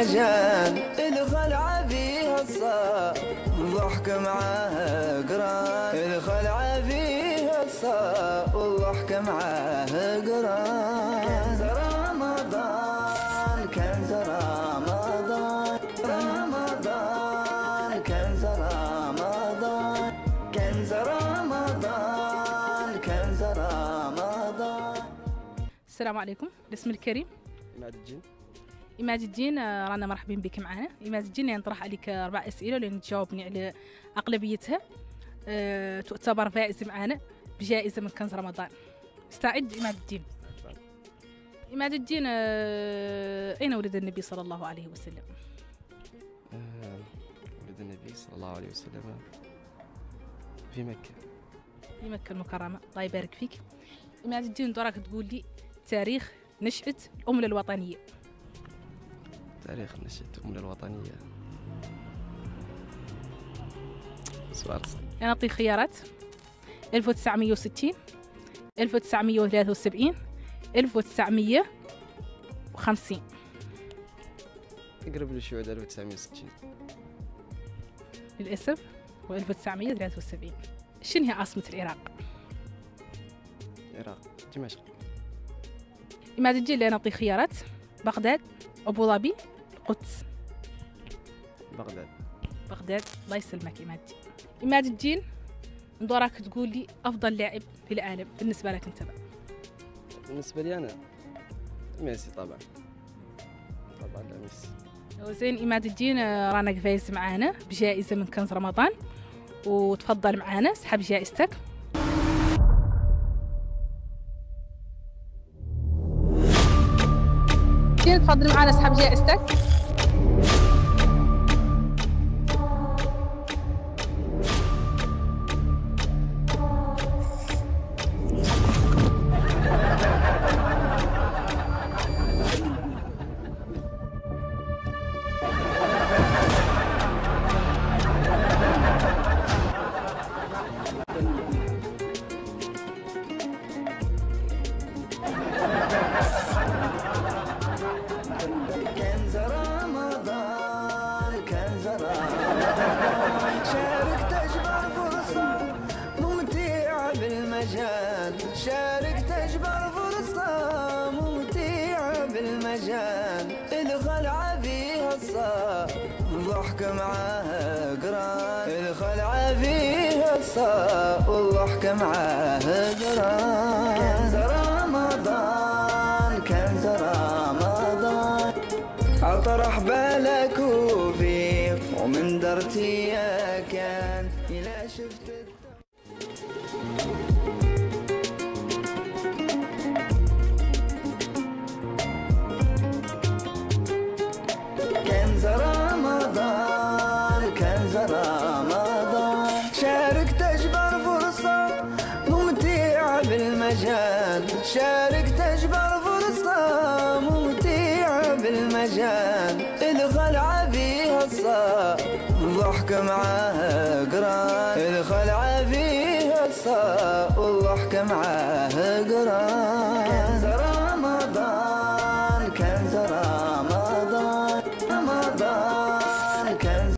بالمجال، الخلعة فيها الصار والضحك معاها قران، الخلعة فيها الصار والضحك معاها قران. كنز رمضان كنز رمضان، رمضان كنز رمضان، كنز رمضان كنز رمضان. السلام عليكم. الاسم الكريم إماد الدين. إماد الدين، رانا مرحبين بك معنا. إماد الدين نطرح عليك 4 أسئلة ولين تجاوبني على أغلبيتها تعتبر فائز معنا بجائزة من كنز رمضان. استعد إماد الدين. إماد الدين، أين ولد النبي صلى الله عليه وسلم؟ ولد النبي صلى الله عليه وسلم في مكة. في مكة المكرمة، الله يبارك فيك. إماد الدين دورك تقول لي تاريخ نشأة الأمة الوطنية. تاريخ نشأة الأمة الوطنية سؤال صعب. أنا أعطي خيارات: 1960، 1973، 1950. اقرب للشهود 1960. للأسف هو 1973. شنو هي عاصمة العراق؟ العراق دمشق. إماد الدين اللي نعطي خيارات: بغداد، أبو ظبي، القدس. بغداد. بغداد، الله يسلمك إماد الدين. إماد الدين ندورك تقول لي أفضل لاعب في العالم بالنسبة لك أنت بقى. بالنسبة لي أنا ميسي طبعا. طبعا لا ميسي. زين إماد الدين، رانا فايز معانا بجائزة من كنز رمضان، وتفضل معانا اسحب جائزتك. تفضل معانا اسحب جائزتك. شارك تجبر فرصة ممتعة بالمجال، الخلعة فيها الصار والضحك معاها قران، الخلعة فيها الصار والضحك معاها قران. كنز رمضان كنز رمضان، اطرح بالك وفيق ومن درتي كان إلى شفت كنز رمضان كنز رمضان. شارك تجبر فرصة ممتعة بالمجال، شارك تجبر فرصة ممتعة بالمجال، الخلعة فيها الصار والضحك معاها